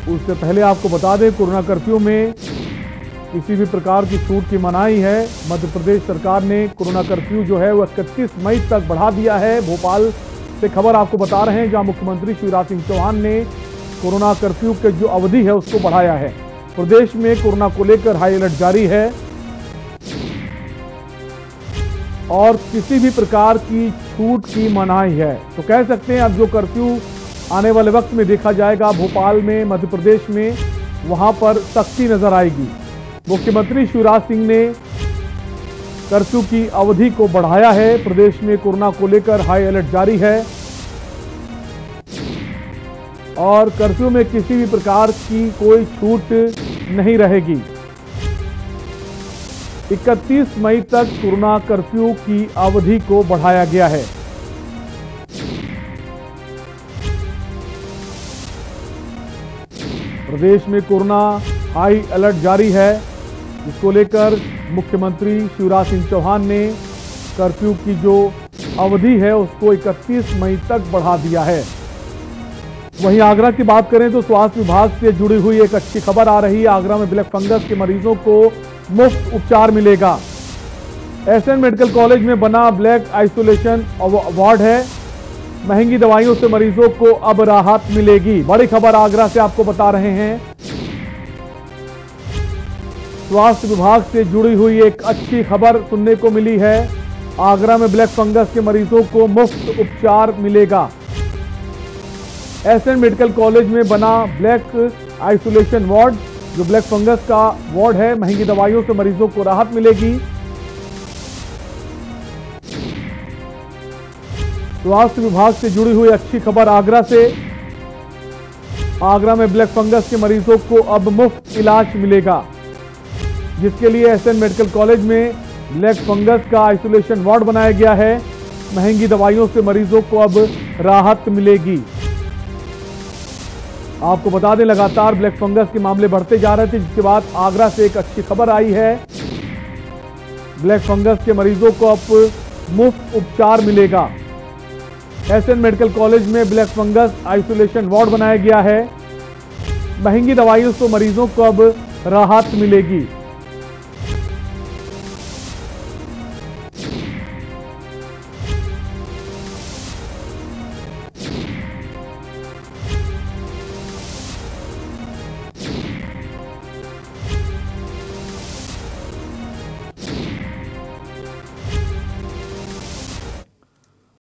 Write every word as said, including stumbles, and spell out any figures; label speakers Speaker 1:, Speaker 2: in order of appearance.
Speaker 1: उससे पहले आपको बता दें, कोरोना कर्फ्यू में किसी भी प्रकार की छूट की मनाही है। मध्य प्रदेश सरकार ने कोरोना कर्फ्यू जो है वो इकतीस मई तक बढ़ा दिया है। भोपाल से खबर आपको बता रहे हैं, जहां मुख्यमंत्री शिवराज सिंह चौहान ने कोरोना कर्फ्यू की जो अवधि है उसको बढ़ाया है। प्रदेश में कोरोना को लेकर हाई अलर्ट जारी है और किसी भी प्रकार की छूट की मनाही है। तो कह सकते हैं अब जो कर्फ्यू आने वाले वक्त में देखा जाएगा भोपाल में, मध्य प्रदेश में, वहां पर सख्ती नजर आएगी। मुख्यमंत्री शिवराज सिंह ने कर्फ्यू की अवधि को बढ़ाया है। प्रदेश में कोरोना को लेकर हाई अलर्ट जारी है और कर्फ्यू में किसी भी प्रकार की कोई छूट नहीं रहेगी। इकतीस मई तक कोरोना कर्फ्यू की अवधि को बढ़ाया गया है। प्रदेश में कोरोना हाई अलर्ट जारी है, इसको लेकर मुख्यमंत्री शिवराज सिंह चौहान ने कर्फ्यू की जो अवधि है उसको इकतीस मई तक बढ़ा दिया है। वहीं आगरा की बात करें तो स्वास्थ्य विभाग से जुड़ी हुई एक अच्छी खबर आ रही है। आगरा में ब्लैक फंगस के मरीजों को मुफ्त उपचार मिलेगा। एसएन मेडिकल कॉलेज में बना ब्लैक आइसोलेशन वार्ड है। महंगी दवाइयों से मरीजों को अब राहत मिलेगी। बड़ी खबर आगरा से आपको बता रहे हैं। स्वास्थ्य विभाग से जुड़ी हुई एक अच्छी खबर सुनने को मिली है। आगरा में ब्लैक फंगस के मरीजों को मुफ्त उपचार मिलेगा। एसएन मेडिकल कॉलेज में बना ब्लैक आइसोलेशन वार्ड, जो ब्लैक फंगस का वार्ड है, महंगी दवाइयों से मरीजों को राहत मिलेगी। स्वास्थ्य विभाग से जुड़ी हुई अच्छी खबर आगरा से। आगरा में ब्लैक फंगस के मरीजों को अब मुफ्त इलाज मिलेगा, जिसके लिए एसएन मेडिकल कॉलेज में ब्लैक फंगस का आइसोलेशन वार्ड बनाया गया है। महंगी दवाइयों से मरीजों को अब राहत मिलेगी। आपको बता दें, लगातार ब्लैक फंगस के मामले बढ़ते जा रहे थे, जिसके बाद आगरा से एक अच्छी खबर आई है। ब्लैक फंगस के मरीजों को अब मुफ्त उपचार मिलेगा। एसएन मेडिकल कॉलेज में ब्लैक फंगस आइसोलेशन वार्ड बनाया गया है। महंगी दवाइयों से मरीजों को अब राहत मिलेगी।